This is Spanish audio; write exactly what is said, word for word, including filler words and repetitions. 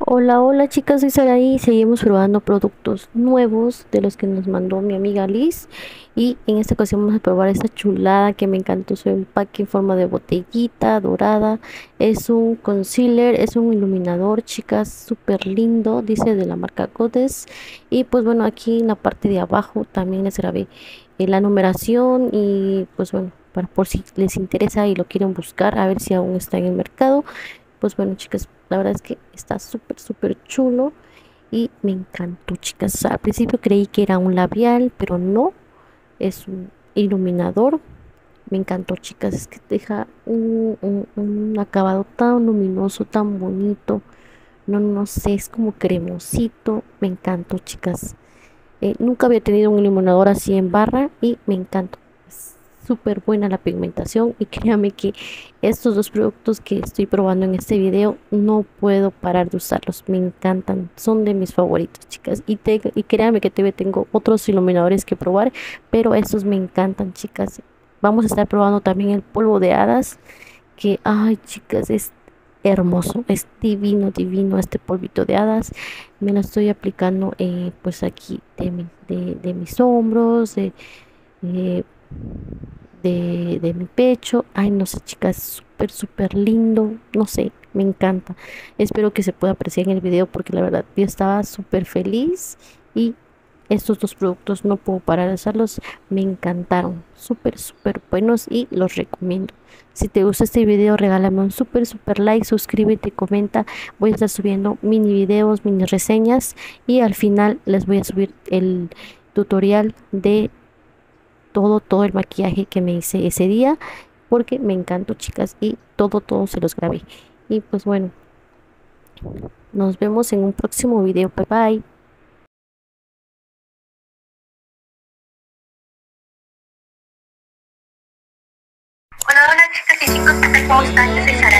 Hola, hola chicas, soy Saraí. Seguimos probando productos nuevos de los que nos mandó mi amiga Liz. Y en esta ocasión vamos a probar esta chulada que me encantó su empaque en forma de botellita dorada. Es un concealer, es un iluminador, chicas, súper lindo. Dice de la marca Goddess. Y pues bueno, aquí en la parte de abajo también les grabé eh, la numeración. Y pues bueno, para por si les interesa y lo quieren buscar, a ver si aún está en el mercado. Pues bueno, chicas, la verdad es que está súper, súper chulo y me encantó, chicas. Al principio creí que era un labial, pero no, es un iluminador. Me encantó, chicas, es que deja un, un- un acabado tan luminoso, tan bonito. No, no sé, es como cremosito. Me encantó, chicas. Eh, nunca había tenido un iluminador así en barra y me encantó. Es súper buena la pigmentación y créame que estos dos productos que estoy probando en este video no puedo parar de usarlos. Me encantan, son de mis favoritos, chicas. Y, te, y créame que todavía tengo otros iluminadores que probar, pero estos me encantan, chicas. Vamos a estar probando también el polvo de hadas, que, ay, chicas, es hermoso, es divino, divino este polvito de hadas. Me lo estoy aplicando eh, pues aquí de, mi- de, de mis hombros, de, eh, de, de mi pecho. Ay, no sé, chicas, súper, súper lindo, no sé, me encanta. Espero que se pueda apreciar en el video porque la verdad yo estaba súper feliz y estos dos productos no puedo parar de usarlos, me encantaron, súper, súper buenos y los recomiendo. Si te gusta este video, regálame un súper, súper like, suscríbete, comenta. Voy a estar subiendo mini videos, mini reseñas y al final les voy a subir el tutorial de todo, todo el maquillaje que me hice ese día porque me encantó, chicas, y todo, todo se los grabé. Y pues bueno, nos vemos en un próximo video. Bye bye. Hola, hola chicas y chicos, ¿qué tal? ¿Cómo están? Yo soy Sara